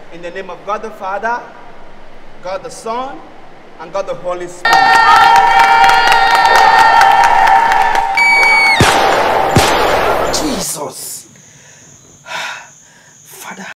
In the name of God the Father, God the Son, and God the Holy Spirit. Jesus. Father.